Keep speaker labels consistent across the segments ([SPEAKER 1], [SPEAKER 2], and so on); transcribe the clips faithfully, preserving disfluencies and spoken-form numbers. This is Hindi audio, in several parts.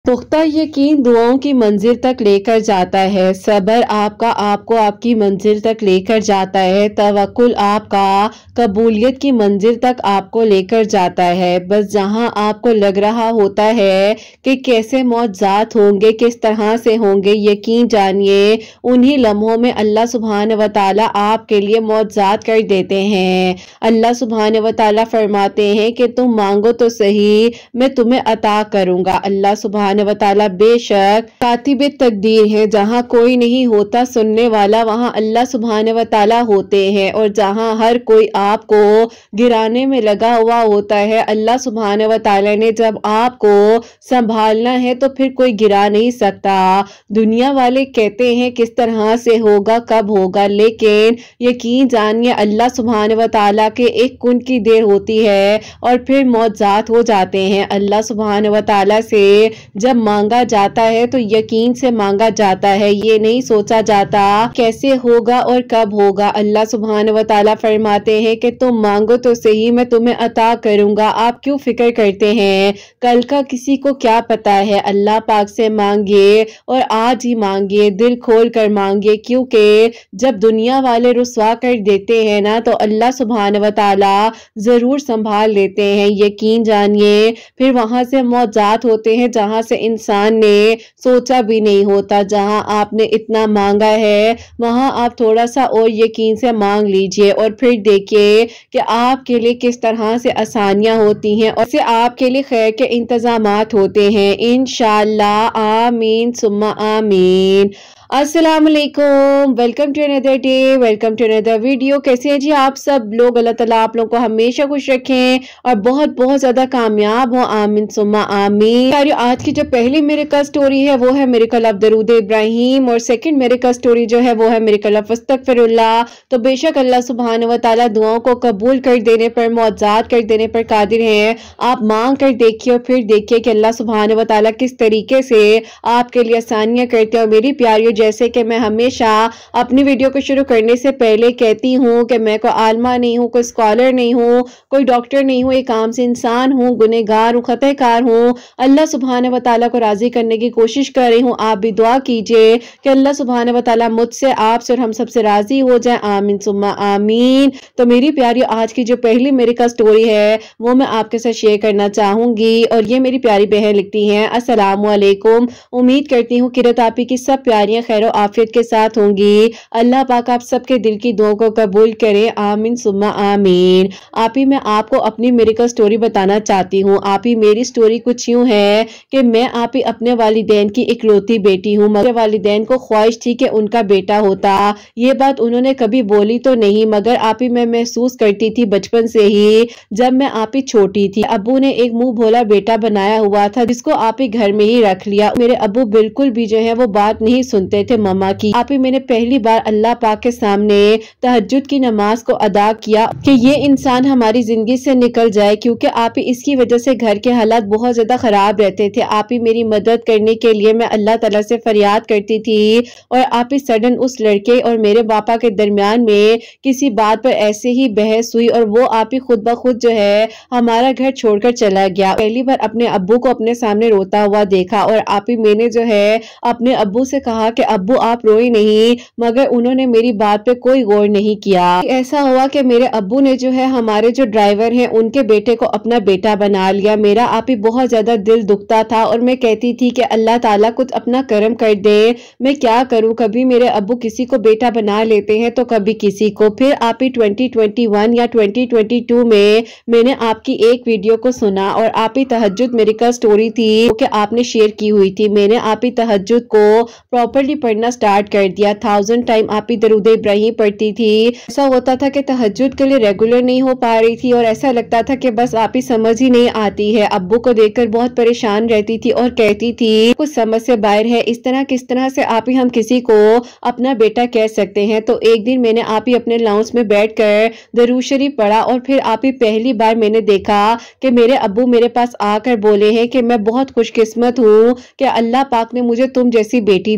[SPEAKER 1] पुख्ता यकीन दुआओं की मंजिल तक लेकर जाता है। सब्र आपका आपको आपकी मंजिल तक लेकर जाता है। तवक्कुल आपका कबूलियत की मंजिल तक आपको लेकर जाता है। बस जहां आपको लग रहा होता है कि कैसे मौजज़ात होंगे, किस तरह से होंगे, यकीन जानिए उन्हीं लम्हों में अल्लाह सुब्हान व तआला आपके लिए मौजज़ात कर देते हैं। अल्लाह सुब्हान व तआला फरमाते हैं कि तुम मांगो तो सही, मैं तुम्हें अता करूंगा। अल्लाह सुब्हान व तआला बेशक कातिबे तकदीर है। जहाँ कोई नहीं होता सुनने वाला, वहाँ अल्लाह सुब्हान व तआला होते हैं। और जहाँ हर कोई आपको गिराने में लगा हुआ होता है, अल्लाह सुब्हान व तआला ने जब आपको संभालना है तो फिर कोई गिरा नहीं सकता। दुनिया वाले कहते हैं किस तरह से होगा, कब होगा, लेकिन यकीन जानिए अल्लाह सुब्हान व तआला के एक कुन की देर होती है और फिर मौजज़ात हो जाते हैं। अल्लाह सुब्हान व तआला से जब मांगा जाता है तो यकीन से मांगा जाता है, ये नहीं सोचा जाता कैसे होगा और कब होगा। अल्लाह सुब्हान व तआला फरमाते हैं कि तुम मांगो तो सही, मैं तुम्हें अता करूंगा। आप क्यों फिक्र करते हैं, कल का किसी को क्या पता है। अल्लाह पाक से मांगिए और आज ही मांगिए, दिल खोल कर मांगिए, क्योंकि जब दुनिया वाले रुसवा कर देते हैं ना तो अल्लाह सुब्हान व तआला जरूर संभाल लेते हैं। यकीन जानिए फिर वहां से मौजज़ात होते हैं जहां से इंसान ने सोचा भी नहीं होता। जहां आपने इतना मांगा है वहां आप थोड़ा सा और यकीन से मांग लीजिए और फिर देखिए कि आपके लिए किस तरह से आसानियां होती हैं और से आपके लिए खैर के इंतजामात होते हैं इंशाअल्लाह। आमीन सुम्मा आमीन। अस्सलाम वालेकुम, welcome to another day, welcome to another video. कैसे हैं जी आप सब लोग? अल्लाह ताला आप लोगों को हमेशा खुश रखें और बहुत बहुत ज्यादा कामयाब हो, आमीन सुम्मा आमीन। आज की जो पहली मिरेकल स्टोरी है वो है मिरेकल ऑफ दरूद इब्राहिम और सेकंड मिरेकल स्टोरी जो है वो है मिरेकल ऑफ अस्तगफिरुल्लाह। तो बेशक अल्लाह सुब्हान व तआला दुआओं को कबूल कर देने पर, मौजज़ात कर देने पर कादिर हैं। आप मांग कर देखिए और फिर देखिए कि अल्लाह सुब्हान व तआला किस तरीके से आपके लिए आसानियां करते हैं। और मेरी प्यारियों, जैसे कि मैं हमेशा अपनी वीडियो को शुरू करने से पहले कहती हूँ कि मैं कोई आलमा नहीं हूँ, कोई स्कॉलर नहीं हूँ, कोई डॉक्टर नहीं हूँ, एक आम से इंसान हूँ, गुनहगार हूँ, खतकार हूँ। अल्लाह सुब्हान व तआला को राजी करने की कोशिश कर रही हूँ। आप भी दुआ कीजिए कि अल्लाह सुब्हान व तआला मुझसे, आपसे और हम सबसे राजी हो जाए, आमीन सुम्मा आमीन। तो मेरी प्यारी, आज की जो पहली मिरेकल स्टोरी है वो मैं आपके साथ शेयर करना चाहूंगी। और ये मेरी प्यारी बहन लिखती हैं, अस्सलामु अलैकुम। उम्मीद करती हूँ किरत आपी की सब प्यारियां खैर आफियत के साथ होंगी। अल्लाह पाक आप सबके दिल की दुआ को कबूल करे, आमीन सुम्मा आमीन। आप ही मैं आपको अपनी मिरेकल स्टोरी बताना चाहती हूँ। आप ही मेरी स्टोरी कुछ यूं है कि मैं आप ही अपने वालिदैन की इकलौती बेटी हूँ, मगर वालिदैन को ख्वाहिश थी कि उनका बेटा होता। ये बात उन्होंने कभी बोली तो नहीं, मगर आप ही मैं महसूस करती थी बचपन से ही। जब मैं आप ही छोटी थी, अब्बू ने एक मुंह भोला बेटा बनाया हुआ था जिसको आप ही घर में ही रख लिया। मेरे अब्बू बिल्कुल भी जो है वो बात नहीं सुनते थे मम्मा की। आप ही मैंने पहली बार अल्लाह पाक के सामने तहज्जुद की नमाज को अदा किया कि ये इंसान हमारी जिंदगी से निकल जाए, क्योंकि आप ही इसकी वजह से घर के हालात बहुत ज्यादा खराब रहते थे। आप ही मेरी मदद करने के लिए मैं अल्लाह ताला से फरियाद करती थी और आप ही सडन उस लड़के और मेरे पापा के दरमियान में किसी बात पर ऐसे ही बहस हुई और वो आप ही खुद ब खुद जो है हमारा घर छोड़कर चला गया। पहली बार अपने अब्बू को अपने सामने रोता हुआ देखा और आप ही मैंने जो है अपने अब्बू से कहा कि अब्बू आप रोई नहीं, मगर उन्होंने मेरी बात पे कोई गौर नहीं किया। ऐसा हुआ कि मेरे अब्बू ने जो है हमारे जो ड्राइवर हैं उनके बेटे को अपना बेटा बना लिया। मेरा आप ही बहुत ज्यादा दिल दुखता था और मैं कहती थी कि अल्लाह ताला कुछ अपना करम कर दे, मैं क्या करूं। कभी मेरे अब्बू किसी को बेटा बना लेते हैं तो कभी किसी को। फिर आप ही ट्वेंटी ट्वेंटी वन या ट्वेंटी ट्वेंटी टू में मैंने आपकी एक वीडियो को सुना और आप ही तहज्जुद मिरेकल स्टोरी थी कि आपने शेयर की हुई थी। मैंने आप ही तहज्जुद को प्रॉपर्ली पढ़ना स्टार्ट कर दिया। थाउजेंड टाइम आप ही दरूद इब्राहिम पढ़ती थी। ऐसा होता था कि तहज्जुद के लिए रेगुलर नहीं हो पा रही थी और ऐसा लगता था कि बस आप ही समझ ही नहीं आती है। अब्बू को देखकर बहुत परेशान रहती थी और कहती थी कुछ समझ से बाहर है, इस तरह किस तरह से आप ही हम किसी को अपना बेटा कह सकते हैं। तो एक दिन मैंने आप ही अपने लाउंज में बैठकर दरूद शरीफ पढ़ा और फिर आप ही पहली बार मैंने देखा कि मेरे अब्बू मेरे पास आकर बोले हैं कि मैं बहुत खुशकिस्मत हूँ कि अल्लाह पाक ने मुझे तुम जैसी बेटी दी है।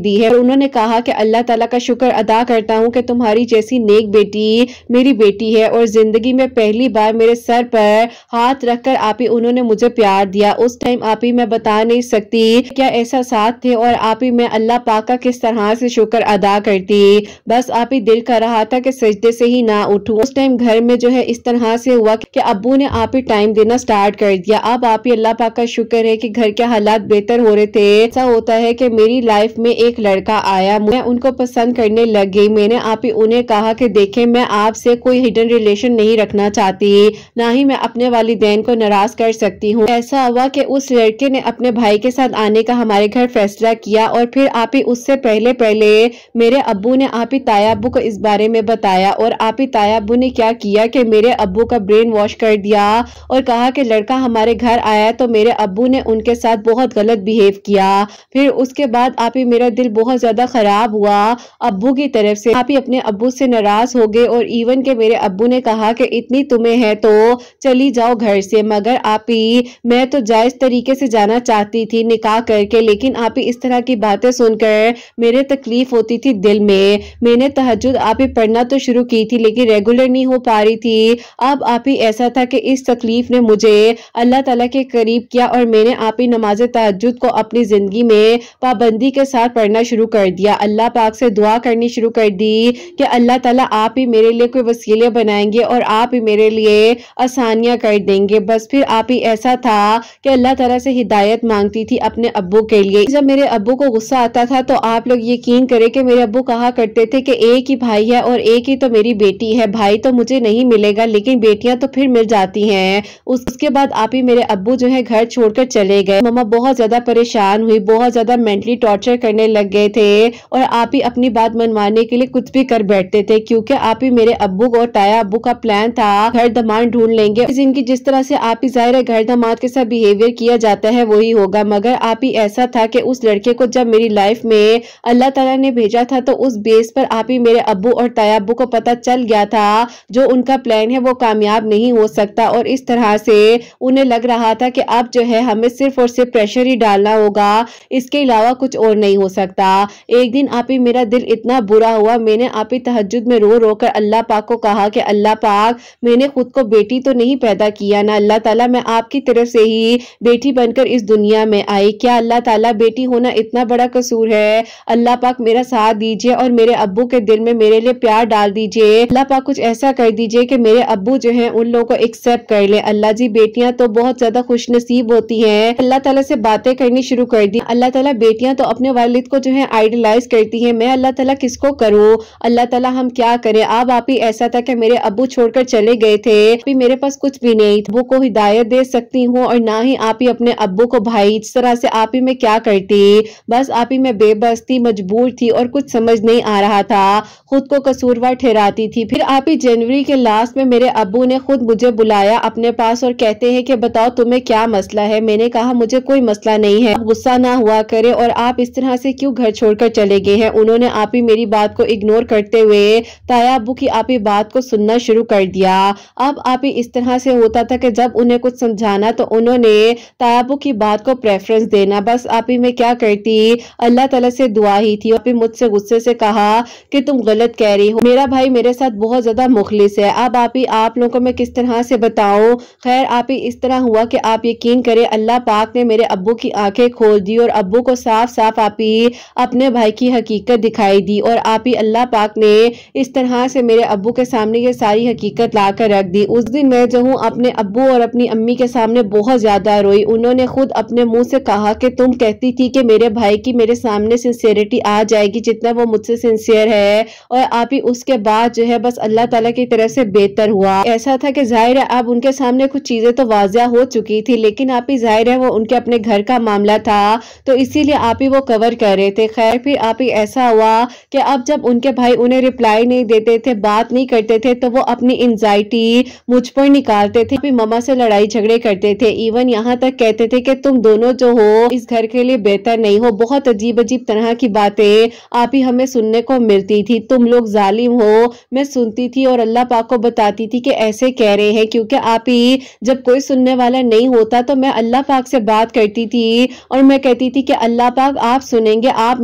[SPEAKER 1] उन्होंने कहा कि अल्लाह ताला का शुक्र अदा करता हूँ कि तुम्हारी जैसी नेक बेटी मेरी बेटी है, और जिंदगी में पहली बार मेरे सर पर हाथ रखकर आप ही उन्होंने मुझे प्यार दिया। उस टाइम आप ही मैं बता नहीं सकती क्या ऐसा साथ थे, और आप ही मैं अल्लाह पाक का किस तरह से शुक्र अदा करती। बस आप ही दिल कर रहा था कि सजदे से ही ना उठूं। उस टाइम घर में जो है इस तरह से हुआ कि अब्बू ने आप ही टाइम देना स्टार्ट कर दिया। अब आप ही अल्लाह पाक का शुक्र है कि घर के हालात बेहतर हो रहे थे। ऐसा होता है कि मेरी लाइफ में एक लड़का आया, मैं उनको पसंद करने लग गई। मैंने आप ही उन्हें कहा कि देखें, मैं आपसे कोई हिडन रिलेशन नहीं रखना चाहती, ना ही मैं अपने वालिदैन को नाराज कर सकती हूँ। ऐसा हुआ कि उस लड़के ने अपने भाई के साथ आने का हमारे घर फैसला किया, और फिर आप ही उससे पहले पहले मेरे अब्बू ने आप ही ताया अब्बू को इस बारे में बताया, और आप ही ताया अब्बू ने क्या किया कि मेरे अब्बू का ब्रेन वॉश कर दिया और कहा कि लड़का हमारे घर आया तो मेरे अब्बू ने उनके साथ बहुत गलत बिहेव किया। फिर उसके बाद आप ही मेरा दिल बहुत ज्यादा खराब हुआ अब्बू की तरफ से। आप ही अपने अब्बू से नाराज हो गए, और इवन के मेरे अब्बू ने कहा कि इतनी तुम्हें है तो चली जाओ घर से। मगर आप ही मैं तो जायज तरीके से जाना चाहती थी निकाह करके, लेकिन आप ही इस तरह की बातें सुनकर मेरे तकलीफ होती थी दिल में। मैंने तहज्जुद आप ही पढ़ना तो शुरू की थी, लेकिन रेगुलर नहीं हो पा रही थी। अब आप ही ऐसा था कि इस तकलीफ ने मुझे अल्लाह ताला के करीब किया, और मैंने आप ही नमाज तहज्जुद को अपनी जिंदगी में पाबंदी के साथ पढ़ना शुरू कर दिया। अल्लाह पाक से दुआ करनी शुरू कर दी कि अल्लाह ताला आप ही मेरे लिए कोई वसीले बनाएंगे और आप ही मेरे लिए आसानियां कर देंगे। बस फिर आप ही ऐसा था कि अल्लाह ताला से हिदायत मांगती थी अपने अब्बू के लिए। जब मेरे अब्बू को गुस्सा आता था तो आप लोग यकीन करें कि मेरे अब्बू कहा करते थे कि एक ही भाई है और एक ही तो मेरी बेटी है, भाई तो मुझे नहीं मिलेगा लेकिन बेटियां तो फिर मिल जाती हैं। उसके बाद आप ही मेरे अब्बू जो है घर छोड़कर चले गए। मम्मा बहुत ज्यादा परेशान हुई, बहुत ज्यादा मेंटली टॉर्चर करने लग गए थे, और आप ही अपनी बात मनवाने के लिए कुछ भी कर बैठते थे, क्योंकि आप ही मेरे अब्बू और ताया अब्बू का प्लान था घर दामाद ढूंढ लेंगे। जिनकी जिस तरह से आप ही जाहिर है घर दामाद के साथ बिहेवियर किया जाता है वही होगा। मगर आप ही ऐसा था कि उस लड़के को जब मेरी लाइफ में अल्लाह ताला ने भेजा था तो उस बेस पर आप ही मेरे अब्बू और ताया अब्बू को पता चल गया था जो उनका प्लान है वो कामयाब नहीं हो सकता, और इस तरह से उन्हें लग रहा था कि अब जो है हमें सिर्फ और सिर्फ प्रेशर ही डालना होगा, इसके अलावा कुछ और नहीं हो सकता। एक दिन आप ही मेरा दिल इतना बुरा हुआ, मैंने आप ही तहज्जुद में रो रो कर अल्लाह पाक को कहा कि अल्लाह पाक मैंने खुद को बेटी तो नहीं पैदा किया ना अल्लाह ताला, मैं आपकी तरफ से ही बेटी बनकर इस दुनिया में आई। क्या अल्लाह ताला बेटी होना इतना बड़ा कसूर है? अल्लाह पाक मेरा साथ दीजिए और मेरे अब्बू के दिल में मेरे लिए प्यार डाल दीजिए। अल्लाह पाक कुछ ऐसा कर दीजिए कि मेरे अब्बू जो है उन लोगों को एक्सेप्ट कर ले। अल्लाह जी बेटियां तो बहुत ज्यादा खुश नसीब होती हैं। अल्लाह ताला से बातें करनी शुरू कर दी। अल्लाह ताला बेटियां तो अपने वालिद को जो है आइडलाइज करती हैं, मैं अल्लाह ताला किसको करूं? अल्लाह ताला हम क्या करें? अब आप ही ऐसा था कि मेरे अब्बू छोड़कर चले गए थे, अभी मेरे पास कुछ भी नहीं, अब्बू को हिदायत दे सकती हूँ और ना ही आप ही अपने अब्बू को भाई। इस तरह से आप ही मैं क्या करती? बस आप ही मैं बेबस थी, मजबूर थी और कुछ समझ नहीं आ रहा था, खुद को कसूरवार ठहराती थी। फिर आप ही जनवरी के लास्ट में मेरे अब्बू ने खुद मुझे बुलाया अपने पास और कहते हैं कि बताओ तुम्हें क्या मसला है? मैंने कहा मुझे कोई मसला नहीं है, गुस्सा ना हुआ करे, और आप इस तरह से क्यों घर छोड़कर चले गए हैं? उन्होंने आप ही मेरी बात को इग्नोर करते हुए ताया अब्बू की आप ही बात को सुनना शुरू कर दिया। अब आप ही इस तरह से होता था कि जब उन्हें कुछ समझाना तो उन्होंने ताया अब्बू की बात को प्रेफरेंस देना। बस आप ही मैं क्या करती, अल्लाह ताला से दुआ ही थी। आप ही मुझसे गुस्से से कहा कि तुम गलत कह रही हो, मेरा भाई मेरे साथ बहुत ज्यादा मुखलिस है। अब आप ही आप लोगों को मैं किस तरह से बताऊं? खैर आप ही इस तरह हुआ कि आप यकीन करें अल्लाह पाक ने मेरे अब्बू की आंखें खोल दी और अब्बू को साफ साफ आप ही अपने भाई की हकीकत दिखाई दी, और आप ही अल्लाह पाक ने इस तरह से मेरे अब्बू के सामने ये सारी हकीकत ला कर रख दी। उस दिन मैं जो हूँ अपने अब्बू और अपनी अम्मी के सामने बहुत ज्यादा रोई। उन्होंने खुद अपने मुंह से कहा कि तुम कहती थी कि मेरे भाई की मेरे सामने सिंसियरिटी आ जाएगी जितना वो मुझसे सिंसियर है, और आप ही उसके बाद जो है बस अल्लाह ताला की तरफ से बेहतर हुआ। ऐसा था कि जाहिर है अब उनके सामने कुछ चीजें तो वाजिया हो चुकी थी, लेकिन आप ही जाहिर है वो उनके अपने घर का मामला था तो इसीलिए आप ही वो कवर कर रहे थे। खैर फिर आप ही ऐसा हुआ कि अब जब उनके भाई उन्हें रिप्लाई नहीं देते थे, बात नहीं करते थे, तो वो अपनी एंजाइटी मुझ पर निकालते थे। मम्मा से लड़ाई झगड़े करते थे, इवन यहाँ तक कहते थे कि तुम दोनों जो हो इस घर के लिए बेहतर नहीं हो। बहुत अजीब अजीब तरह की बातें आप ही हमें सुनने को मिलती थी। तुम लोग जालिम हो, मैं सुनती थी और अल्लाह पाक को बताती थी कि ऐसे कह रहे हैं, क्योंकि आप ही जब कोई सुनने वाला नहीं होता तो मैं अल्लाह पाक से बात करती थी और मैं कहती थी कि अल्लाह पाक आप सुनेंगे, आप मेरी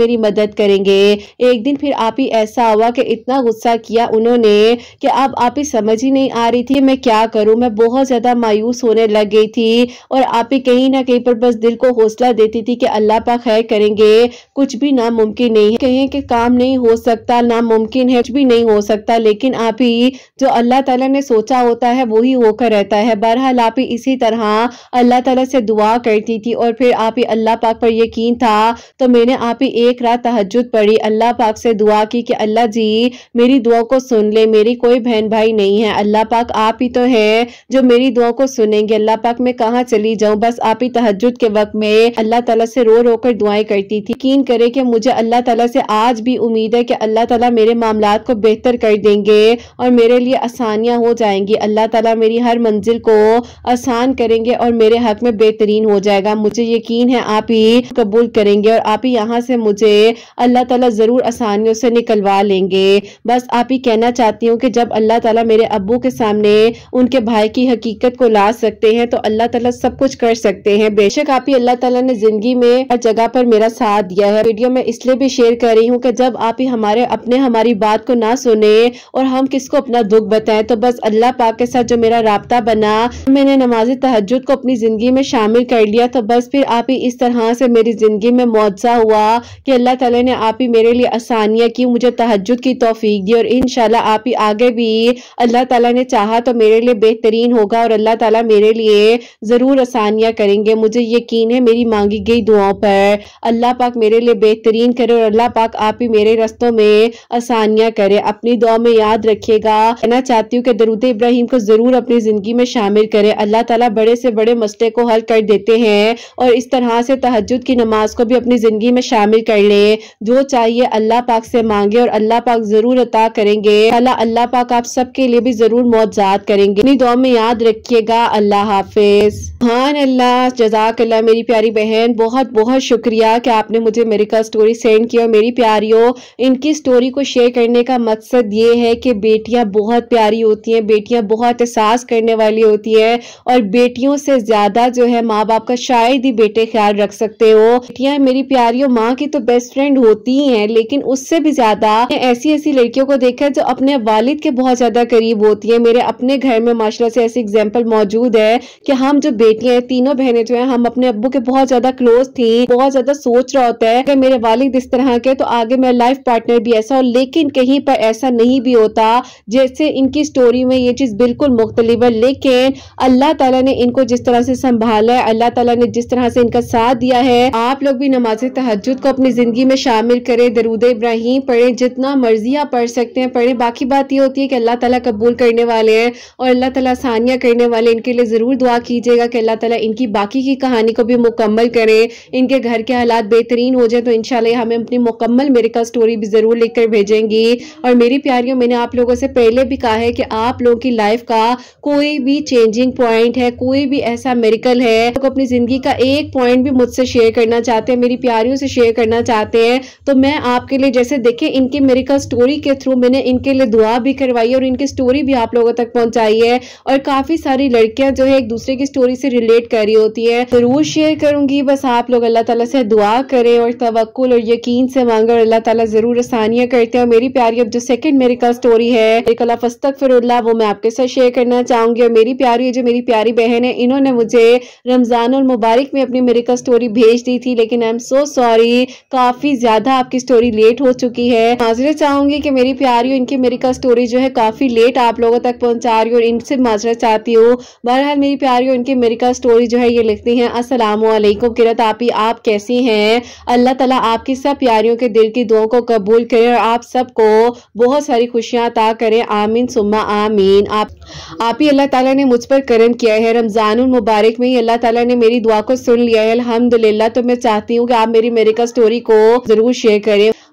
[SPEAKER 1] मेरी मदद करेंगे। एक दिन फिर आप ही ऐसा हुआ कि इतना गुस्सा किया उन्होंने कि अब आप ही समझ ही नहीं आ रही थी मैं क्या करूं। मैं बहुत ज्यादा मायूस होने लग गई थी और आप ही कहीं ना कहीं पर बस दिल को हौसला देती थी कि अल्लाह पाक खैर करेंगे, कुछ भी नामुमकिन नहीं है। कहें कि काम नहीं हो सकता, नामुमकिन है, कुछ भी नहीं हो सकता, लेकिन आप ही जो अल्लाह ताला ने सोचा होता है वही होकर रहता है। बहरहाल आप ही इसी तरह अल्लाह ताला से दुआ करती थी और फिर आप ही अल्लाह पाक पर यकीन था तो मैंने आप ही एक रात तहज्जुद पढ़ी, अल्लाह पाक से दुआ की कि अल्लाह जी मेरी दुआ को सुन ले, मेरी कोई बहन भाई नहीं है, अल्लाह पाक आप ही तो है जो मेरी दुआ को सुनेंगे। अल्लाह पाक मैं कहाँ चली जाऊं। बस आप ही तहज्जुद के वक्त में अल्लाह ताला से रो रो कर दुआएं करती थी। यकीन करे कि मुझे अल्लाह ताला से आज भी उम्मीद है कि अल्लाह ताला मेरे मामलात को बेहतर कर देंगे और मेरे लिए आसानियां हो जाएंगी। अल्लाह ताला मेरी हर मंजिल को आसान करेंगे और मेरे हक में बेहतरीन हो जाएगा। मुझे यकीन है आप ही कबूल करेंगे और आप ही यहाँ से मुझे अल्लाह ताला जरूर आसानियों से निकलवा लेंगे। बस आप ही कहना चाहती हूँ कि जब अल्लाह ताला मेरे अब्बू के सामने उनके भाई की हकीकत को ला सकते हैं तो अल्लाह ताला सब कुछ कर सकते हैं। बेशक आप ही अल्लाह ताला ने जिंदगी में हर जगह पर मेरा साथ दिया है। वीडियो में इसलिए भी शेयर कर रही हूँ कि जब आप ही हमारे अपने हमारी बात को ना सुने और हम किसको अपना दुख बताएं, तो बस अल्लाह पाक के साथ जो मेरा राब्ता बना, मैंने नमाज तहज्जुद को अपनी जिंदगी में शामिल कर लिया, तो बस फिर आप ही इस तरह से मेरी जिंदगी में मौजज़ा हुआ कि अल्लाह ताला ने आप ही मेरे लिए आसानियां की, मुझे तहज्जुद की तौफीक दी और इंशाल्लाह आप ही आगे भी अल्लाह ताला ने चाहा तो मेरे लिए बेहतरीन होगा और अल्लाह ताला मेरे लिए जरूर आसानियां करेंगे। मुझे यकीन है मेरी मांगी गई दुआओं पर अल्लाह पाक मेरे लिए बेहतरीन करे और अल्लाह पाक आप ही मेरे रस्तों में आसानियां करे। अपनी दुआ में याद रखिएगा। कहना चाहती हूँ कि दरूद इब्राहिम को जरूर अपनी जिंदगी में शामिल करें। अल्लाह ताला बड़े से बड़े मसले को हल कर देते हैं और इस तरह से तहज्जुद की नमाज को भी अपनी जिंदगी में शामिल कर ले। जो चाहिए अल्लाह पाक से मांगे और अल्लाह पाक जरूर अता करेंगे। अल्लाह अल्लाह पाक आप सबके लिए भी जरूर मौजज़ात करेंगे। अपनी दुआ में याद रखिएगा। अल्लाह हाफिज। सुभान अल्लाह, जज़ाकल्लाह मेरी प्यारी बहन, बहुत बहुत शुक्रिया कि आपने मुझे मेरिकल स्टोरी सेंड किया। मेरी प्यारियों, इनकी स्टोरी को शेयर करने का मकसद ये है कि बेटियां बहुत प्यारी होती हैं, बेटियां बहुत एहसास करने वाली होती है और बेटियों से ज्यादा जो है माँ बाप का शायद ही बेटे ख्याल रख सकते हो। बेटियां मेरी प्यारियों माँ की तो बेस्ट फ्रेंड होती ही हैं, लेकिन उससे भी ज्यादा ऐसी ऐसी लड़कियों को देखा है जो अपने वालिद के बहुत ज्यादा करीब होती है। मेरे अपने घर में माशाल्लाह से ऐसी एग्जाम्पल मौजूद है कि हम जो बेटियां हैं, तीनों बहनें जो है, हम अपने अब्बू के बहुत ज्यादा क्लोज थी। बहुत ज्यादा सोच रहा होता है कि मेरे वालिद इस तरह के तो आगे मेरा लाइफ पार्टनर भी ऐसा हो, लेकिन कहीं पर ऐसा नहीं भी होता। जैसे इनकी स्टोरी में ये चीज बिल्कुल मुख्तलिफ है, लेकिन अल्लाह ताला ने इनको जिस तरह से संभाला है, अल्लाह ताला ने जिस तरह से इनका साथ दिया है, आप लोग भी नमाज तहज्जुद को अपनी जिंदगी में शामिल करें, दरूद इब्राहिम पढ़ें, जितना मर्जी आप पढ़ सकते हैं पढ़ें। बाकी बात ये होती है कि अल्लाह ताला कबूल करने वाले हैं और अल्लाह ताला आसानियां करने वाले। इनके लिए जरूर दुआ कीजिएगा कि अल्लाह ताला इनकी बाकी की कहानी को भी मुकम्मल करे, इनके घर के हालात बेहतरीन हो जाए तो इंशाल्लाह हमें अपनी मुकम्मल मेरिकल स्टोरी भी जरूर लिखकर भेजेंगी। और मेरी प्यारियों, मैंने आप लोगों से पहले भी कहा है कि आप लोगों की लाइफ का कोई भी चेंजिंग पॉइंट है, कोई भी ऐसा मेरिकल है, तो अपनी जिंदगी का एक पॉइंट भी मुझसे शेयर करना चाहते हैं, मेरी प्यारियों से शेयर करना चाहते हैं, तो मैं आपके लिए, जैसे देखें इनकी मेरिकल स्टोरी के थ्रू मैंने इनके लिए दुआ भी करवाई और इनकी स्टोरी भी आप लोगों तक पहुंचाई है और काफी सारी लड़कियां जो है एक दूसरे की स्टोरी से रिलेट कर रही होती है, जरूर शेयर करूंगी। बस आप लोग अल्लाह ताला से दुआ करें और तवक्कुल और यकीन से मांगे और अल्लाह ताला जरूर आसानियां करते हैं। और मेरी प्यारी, अब जो सेकंड मेरिकल स्टोरी है, अस्तगफिरुल्लाह, वो मैं आपके साथ शेयर करना चाहूंगी। और मेरी प्यारी, जो मेरी प्यारी बहन है, इन्होंने मुझे रमजान और मुबारक में अपनी मेरिकल स्टोरी भेज दी थी, लेकिन आई एम सो सॉरी, काफी ज्यादा आपकी स्टोरी लेट हो चुकी है। माजरत चाहूंगी कि मेरी प्यारी, इनकी मेरिकल स्टोरी जो है काफी लेट आप लोगों तक पहुंचा रही हूँ और इनसे माजरत चाहती हूँ। बहरहाल मेरी प्यारी, इनकी मेरिकल स्टोरी जो है ये लिखती है, अस्सलामु अलैकुम किरत आपी, आप कैसी हैं? अल्लाह ताला आपकी सब प्यारियों के दिल की दुआओं को कबूल करे और आप सबको बहुत सारी खुशियां अता करें, आमीन सुम्मा आमीन। आप आप ही अल्लाह ताला ने मुझ पर करम किया है, रमजानुल मुबारक में ही अल्लाह ताला ने मेरी दुआ को सुन लिया है, अल्हम्दुलिल्लाह। तो मैं चाहती हूँ कि आप मेरी मेरिकल स्टोरी को जरूर शेयर करें।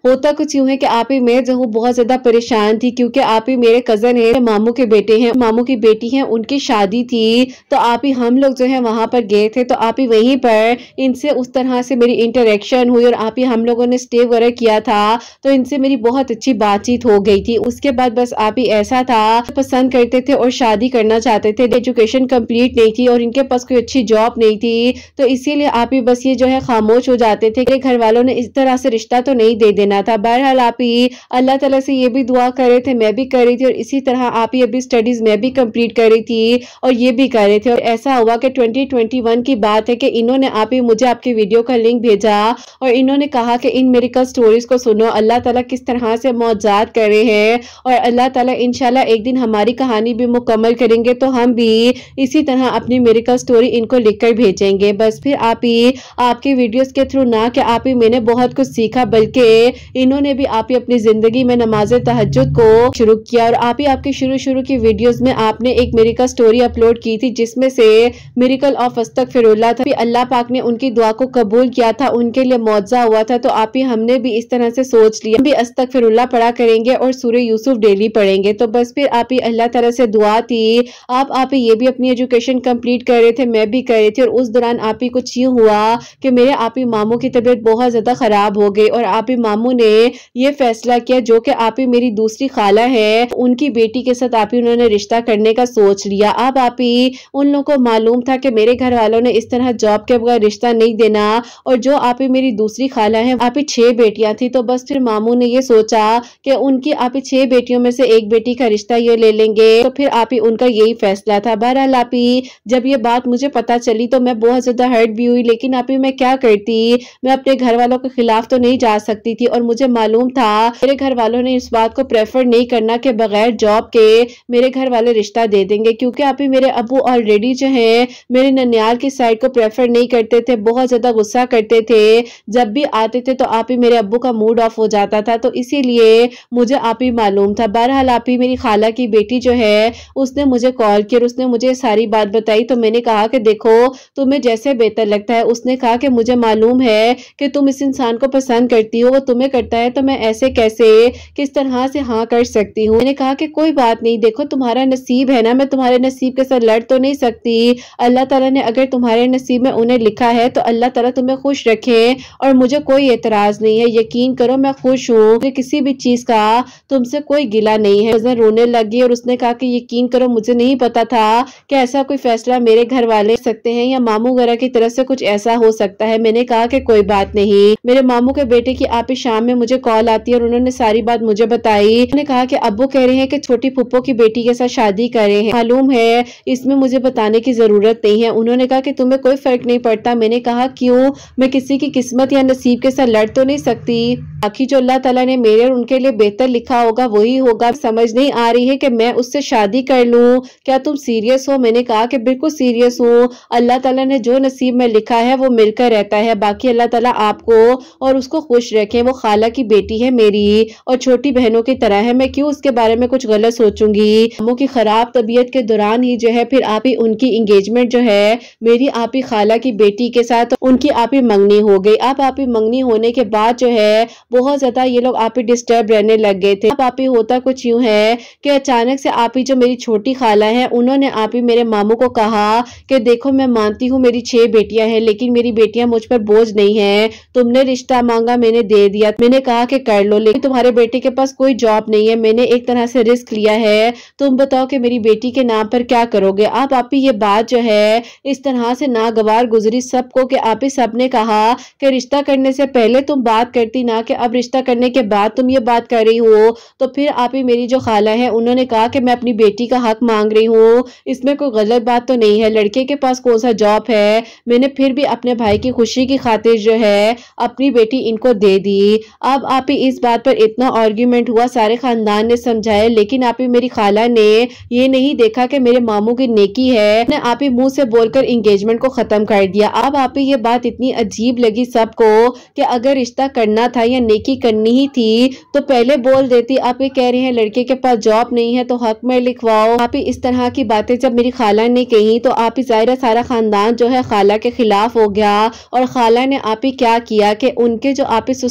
[SPEAKER 1] होता कुछ यूं है कि आप ही मैं जो हूँ बहुत ज्यादा परेशान थी, क्योंकि आप ही मेरे कजन है, मामू के बेटे हैं, मामू की बेटी है, उनकी शादी थी। तो आप ही हम लोग जो है वहां पर गए थे, तो आप ही वहीं पर इनसे उस तरह से मेरी इंटरेक्शन हुई और आप ही हम लोगों ने स्टे वगैरह किया था, तो इनसे मेरी बहुत अच्छी बातचीत हो गई थी। उसके बाद बस आप ही ऐसा था, पसंद करते थे और शादी करना चाहते थे, एजुकेशन कंप्लीट नहीं थी और इनके पास कोई अच्छी जॉब नहीं थी, तो इसीलिए आप ही बस ये जो है खामोश हो जाते थे। घर वालों ने इस तरह से रिश्ता तो नहीं दे देना था। बहरहाल आप ही अल्लाह ताला से ये भी दुआ कर रहे थे, मैं भी कर रही थी, और इसी तरह आप ही अभी स्टडीज में भी कंप्लीट कर रही थी और ये भी कर रहे थे। और ऐसा हुआ कि ट्वेंटी ट्वेंटी वन की बात है कि इन्होंने आप ही मुझे आपकी वीडियो का लिंक भेजा और इन्होंने कहा कि इन मेरिकल स्टोरीज को सुनो, अल्लाह ताला किस तरह से मौजज़ात कर रहे हैं और अल्लाह ताला इंशाल्लाह एक दिन हमारी कहानी भी मुकम्मल करेंगे, तो हम भी इसी तरह अपनी मेरिकल स्टोरी इनको लिखकर भेजेंगे। बस फिर आप ही आपकी वीडियोस के थ्रू ना कि आप ही मैंने बहुत कुछ सीखा, बल्कि इन्होंने भी आप ही अपनी जिंदगी में नमाज तहज्जुद को शुरू किया। और आप ही आपकी शुरू शुरू की वीडियोस में आपने एक मेरिकल स्टोरी अपलोड की थी जिसमें से मेरिकल ऑफ अस्तगफिरुल्लाह था। अल्लाह पाक ने उनकी दुआ को कबूल किया था, उनके लिए मौजज़ा हुआ था। तो आप ही हमने भी इस तरह से सोच लिया भी अस्तगफिरुल्लाह पढ़ा करेंगे और सूरह यूसुफ डेली पढ़ेंगे। तो बस फिर आप ही अल्लाह ताला से दुआ थी। आप आप ही ये भी अपनी एजुकेशन कंप्लीट कर रहे थे, मैं भी कर रही थी, और उस दौरान आप ही कुछ यूं हुआ कि मेरे आप ही मामू की तबीयत बहुत ज्यादा खराब हो गई और आप ही मामू ने ये फैसला किया, जो कि आप ही मेरी दूसरी खाला है उनकी बेटी के साथ आप ही उन्होंने रिश्ता करने का सोच लिया। अब आप ही उन लोगों को मालूम था कि मेरे घर वालों ने इस तरह जॉब के बगैर रिश्ता नहीं देना, और जो आप ही मेरी दूसरी खाला है आप ही छह बेटियां थी। तो बस फिर मामू ने ये सोचा कि उनकी आप ही छह बेटियों में से एक बेटी का रिश्ता ये ले लेंगे, तो फिर आप ही उनका यही फैसला था। बहरहाल आप ही जब ये बात मुझे पता चली तो मैं बहुत ज्यादा हर्ट भी हुई, लेकिन आप ही मैं क्या करती, मैं अपने घर वालों के खिलाफ तो नहीं जा सकती थी, और मुझे मालूम था मेरे घर वालों ने इस बात को प्रेफर नहीं करना कि बगैर जॉब के मेरे घर वाले रिश्ता दे देंगे, क्योंकि आप ही मेरे अबू ऑलरेडी जो है मेरे ननियाल की साइड को प्रेफर नहीं करते थे, बहुत ज्यादा गुस्सा करते थे। जब भी आते थे तो आप ही मेरे अब्बू का मूड ऑफ हो जाता था, तो इसीलिए मुझे आप ही मालूम था। बहरहाल आप ही मेरी खाला की बेटी जो है उसने मुझे कॉल किया और उसने मुझे सारी बात बताई। तो मैंने कहा कि देखो तुम्हें जैसे बेहतर लगता है। उसने कहा कि मुझे मालूम है कि तुम इस इंसान को पसंद करती हो, वो तुम्हें करता है, तो मैं ऐसे कैसे किस तरह से हाँ कर सकती हूँ। मैंने कहा कि कोई बात नहीं, देखो तुम्हारा नसीब है ना, मैं तुम्हारे नसीब के साथ लड़ तो नहीं सकती। अल्लाह ताला ने अगर तुम्हारे नसीब में उन्हें लिखा है तो अल्लाह ताला तुम्हें खुश रखे, और मुझे कोई एतराज नहीं है। यकीन करो मैं खुश हूँ, मुझे किसी भी चीज का तुमसे कोई गिला नहीं है। वजन रोने लगी और उसने कहा कि यकीन करो मुझे नहीं पता था कि ऐसा कोई फैसला मेरे घर वाले सकते हैं या मामू वगैरह की तरफ से कुछ ऐसा हो सकता है। मैंने कहा कि कोई बात नहीं। मेरे मामू के बेटे की आप ही शाम में मुझे कॉल आती है और उन्होंने सारी बात मुझे बताई। उन्होंने कहा कि अब्बू कह रहे हैं कि छोटी फुप्पो की बेटी के साथ शादी कर रहे हैं, मालूम है इसमें मुझे बताने की जरूरत नहीं है। उन्होंने कहा कि तुम्हें कोई फर्क नहीं पड़ता। मैंने कहा क्यों, मैं किसी की किस्मत या नसीब के साथ लड़ तो नहीं सकती। बाकी जो अल्लाह ताला ने मेरे और उनके लिए बेहतर लिखा होगा वही होगा। समझ नहीं आ रही है कि मैं उससे शादी कर लूं, क्या तुम सीरियस हो? मैंने कहा कि बिल्कुल सीरियस हूँ। अल्लाह ताला ने जो नसीब में लिखा है वो मिलकर रहता है। बाकी अल्लाह ताला आपको और उसको खुश रखें। वो खाला की बेटी है मेरी और छोटी बहनों की तरह है, मैं क्यों उसके बारे में कुछ गलत सोचूंगी। अम्मू की खराब तबीयत के दौरान ही जो है फिर आप ही उनकी एंगेजमेंट जो है मेरी आप ही खाला की बेटी के साथ उनकी आप ही मंगनी हो गई। अब आप ही मंगनी होने के बाद जो है बहुत ज्यादा ये लोग आप ही डिस्टर्ब रहने लग गए थे। अब आप ही होता कुछ यूं है कि अचानक से आप ही जो मेरी छोटी खाला है उन्होंने आप ही मेरे मामू को कहा कि देखो मैं मानती हूँ मेरी छह बेटियां हैं, लेकिन मेरी बेटियां मुझ पर बोझ नहीं है। तुमने रिश्ता मांगा, मैंने दे दिया। मैंने कहा कि कर लो, लेकिन तुम्हारे बेटे के पास कोई जॉब नहीं है। मैंने एक तरह से रिस्क लिया है, तुम बताओ कि मेरी बेटी के नाम पर क्या करोगे। आप आप ही ये बात जो है इस तरह से नागवार गुजरी सबको कि आप ही सबने कहा कि रिश्ता करने से पहले तुम बात करती ना कि अब रिश्ता करने के बाद तुम ये बात कर रही हो। तो फिर आप ही मेरी जो खाला है उन्होंने कहा कि मैं अपनी बेटी का हक मांग रही हूँ, इसमें कोई गलत बात तो नहीं है। लड़के के पास कौन सा जॉब है। मैंने फिर भी अपने भाई की खुशी की खातिर जो है अपनी बेटी इनको दे दी। अब आप ही इस बात पर इतना आर्ग्यूमेंट हुआ, सारे खानदान ने समझाया, लेकिन आप ही मेरी खाला ने ये नहीं देखा कि मेरे मामू की नेकी है। ने आप ही मुंह से बोलकर एंगेजमेंट को खत्म कर दिया। अब आप ही ये बात इतनी अजीब लगी सबको कि अगर रिश्ता करना था या नेकी करनी ही थी तो पहले बोल देती। आप ही कह रहे हैं लड़के के पास जॉब नहीं है तो हक में लिखवाओ। आप ही इस तरह की बातें जब मेरी खाला ने कही तो आप ही जाहिर सारा खानदान जो है खाला के खिलाफ हो गया। और खाला ने आप ही क्या किया कि उनके जो आप ही ससुराल में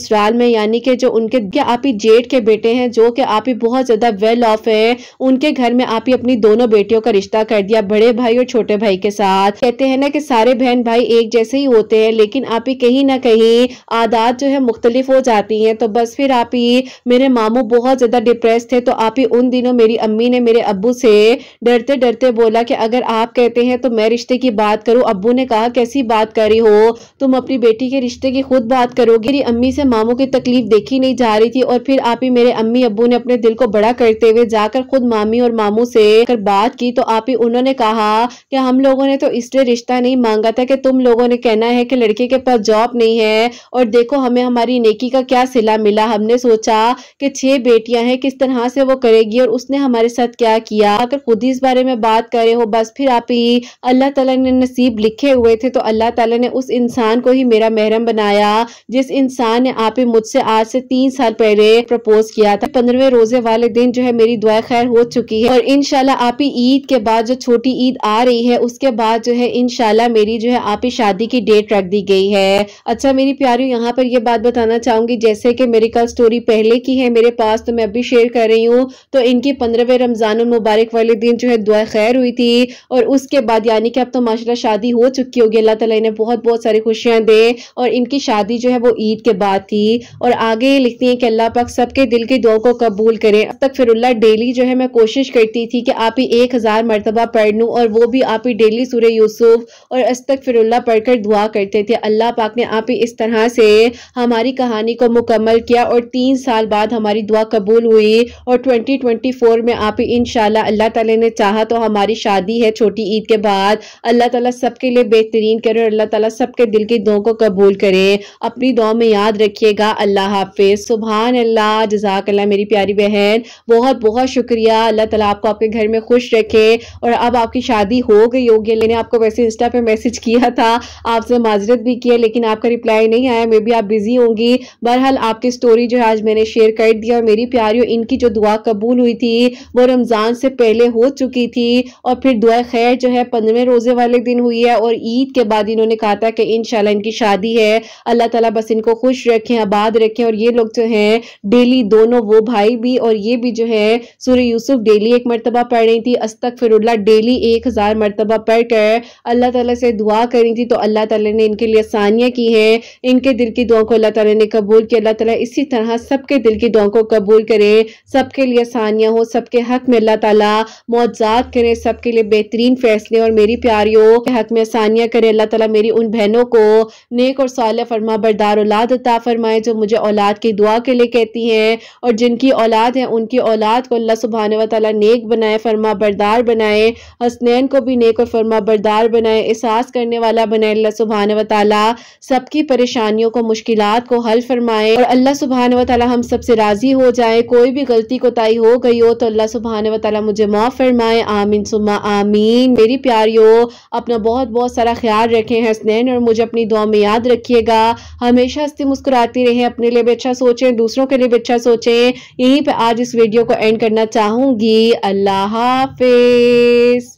[SPEAKER 1] में यानी कि जो उनके के आप ही जेठ के बेटे हैं जो कि आप ही बहुत ज्यादा वेल ऑफ है, उनके घर में आप ही अपनी दोनों बेटियों का रिश्ता कर दिया, बड़े भाई और छोटे भाई के साथ। कहते हैं ना कि सारे बहन भाई एक जैसे ही होते हैं, लेकिन आप ही कहीं ना कहीं आदत जो है मुख्तलिफ हो जाती हैं। तो बस फिर आप ही मेरे मामू बहुत ज्यादा डिप्रेस थे, तो आप ही उन दिनों मेरी अम्मी ने मेरे अब्बू से डरते डरते बोला कि अगर आप कहते हैं तो मैं रिश्ते की बात करूं। अब्बू ने कहा कैसी बात कर रही हो, तुम अपनी बेटी के रिश्ते की खुद बात करोगी। मेरी अम्मी से मामू की तकलीफ देखी नहीं जा रही थी, और फिर आप ही मेरे अम्मी अब्बू ने अपने दिल को बड़ा करते हुए जाकर खुद मामी और मामू से कर बात की। तो आप ही उन्होंने कहा कि हम लोगों ने तो इसलिए रिश्ता नहीं मांगा था कि तुम लोगों ने कहना है कि लड़के के पास जॉब नहीं है, और देखो हमें हमारी नेकी का क्या सिला मिला। हमने सोचा कि छह बेटियां हैं किस तरह से वो करेगी, और उसने हमारे साथ क्या किया। अगर खुद ही इस बारे में बात करे हो, बस फिर आप ही अल्लाह ताला ने नसीब लिखे हुए थे, तो अल्लाह ताला ने उस इंसान को ही मेरा महरम बनाया जिस इंसान ने आप ही मुझसे आज से तीन साल पहले प्रपोज किया था। पंद्रहवें रोजे वाले दिन जो है मेरी दुआ खैर हो चुकी है, और इंशाल्लाह आप ही ईद के बाद जो छोटी ईद आ रही है उसके बाद जो है इंशाल्लाह मेरी जो है आप ही शादी की डेट रख दी गई है। अच्छा मेरी प्यारी, यहाँ पर ये बात बताना चाहूंगी जैसे कि मेरी कल स्टोरी पहले की है मेरे पास, तो मैं अभी शेयर कर रही हूँ। तो इनकी पंद्रहवें रमजान मुबारक वाले दिन जो है दुआ खैर हुई थी, और उसके बाद यानी कि अब तो माशाल्लाह शादी हो चुकी होगी, अल्लाह ताला इन्हें बहुत बहुत सारी खुशियां दे। और इनकी शादी जो है वो ईद के बाद थी। और आगे लिखती है कि अल्लाह पाक सबके दिल की दुआ को कबूल करे। अस्तगफिरुल्लाह डेली जो है मैं कोशिश करती थी कि आप ही एक हजार मरतबा पढ़ लूं, और वो भी आप ही डेली सूरह यूसुफ और अस्तगफिरुल्लाह पढ़कर दुआ करते थे। अल्लाह पाक ने आप ही इस तरह से हमारी कहानी को मुकम्मल किया, और तीन साल बाद हमारी दुआ कबूल हुई, और ट्वेंटी ट्वेंटी फोर में आप ही इंशाल्लाह अल्लाह ताला ने चाहा तो हमारी शादी है छोटी ईद के बाद। अल्लाह ताला सबके लिए बेहतरीन करे, और अल्लाह ताला सबके दिल की दुआ को कबूल करे। अपनी दुआ में याद रखिएगा। अल्लाह हाफिज। सुभान अल्लाह, जज़ाक अल्लाह मेरी प्यारी बहन, बहुत बहुत शुक्रिया। अल्लाह ताला आपको आपके घर में खुश रखे। और अब आपकी शादी हो गई होगी, मैंने आपको वैसे इंस्टा पे मैसेज किया था, आपसे माजरत भी किया, लेकिन आपका रिप्लाई नहीं आया, मे बी आप बिजी होंगी। बहरहाल आपकी स्टोरी जो है आज मैंने शेयर कर दिया। और मेरी प्यारियों, इनकी जो दुआ कबूल हुई थी वो रमजान से पहले हो चुकी थी, और फिर दुआ खैर जो है पंद्रहवें रोजे वाले दिन हुई है, और ईद के बाद इन्होंने कहा था कि इंशाल्लाह इनकी शादी है। अल्लाह ताला बस इनको खुश रखें, आबाद रखें। और ये लोग जो हैं डेली दोनों, वो भाई भी और ये भी जो है सूरह यूसुफ डेली एक मरतबा पढ़ रही थी, अस्तगफिरुल्लाह डेली एक हजार मरतबा पढ़ कर अल्लाह ताला से दुआ करी थी। तो अल्लाह ताला ने इनके लिए आसानियां की हैं, इनके दिल की दुआ को अल्लाह ताला ने कबूल किया। अल्लाह ताला इसी तरह सबके दिल की दुआ को कबूल करे, सबके लिए आसानियां हो, सबके हक में अल्लाह ताला मौजज़ात करे, सबके लिए बेहतरीन फैसले और मेरी प्यारियों के हक में आसानियां करे। अल्लाह ताला मेरी उन बहनों को नेक और सालिह फरमा बरदार औलाद अता फरमाए जो मुझे औलाद की दुआ के लिए कहती हैं, और जिनकी औलाद है उनकी औलाद को अल्लाह सुब्हानहू व तआला नेक बनाए, फरमा बरदार बनाए। हसनैन को भी नेक और फरमा बरदार बनाए, एहसास करने वाला बनाए। अल्लाह सुब्हानहू व तआला सबकी परेशानियों को, मुश्किलात को हल फरमाए, और अल्लाह सुब्हानहू व तआला हम सबसे राजी हो जाए। कोई भी गलती कोताही हो गई हो तो अल्लाह सुब्हानहू व तआला मुझे माफ फरमाए। आमीन सुम्मा आमीन। मेरी प्यारियों, अपना बहुत बहुत सारा ख्याल रखें हसनैन, और मुझे अपनी दुआ में याद रखिएगा। हमेशा हंसती मुस्कुराती रहें, अपने लिए भी अच्छा सोचें, दूसरों के लिए भी अच्छा सोचें। यहीं पे आज इस वीडियो को एंड करना चाहूंगी। अल्लाह हाफिज।